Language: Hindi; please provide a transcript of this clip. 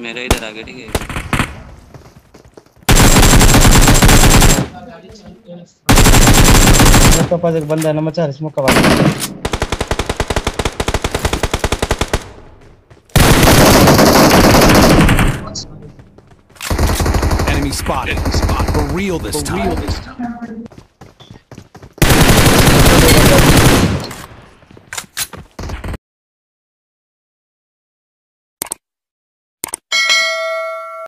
मेरे इधर आ गया ठीक है। मेरे पास एक बंदा है नंबर 4 स्मोक का बात। Enemy spotted. For real this time.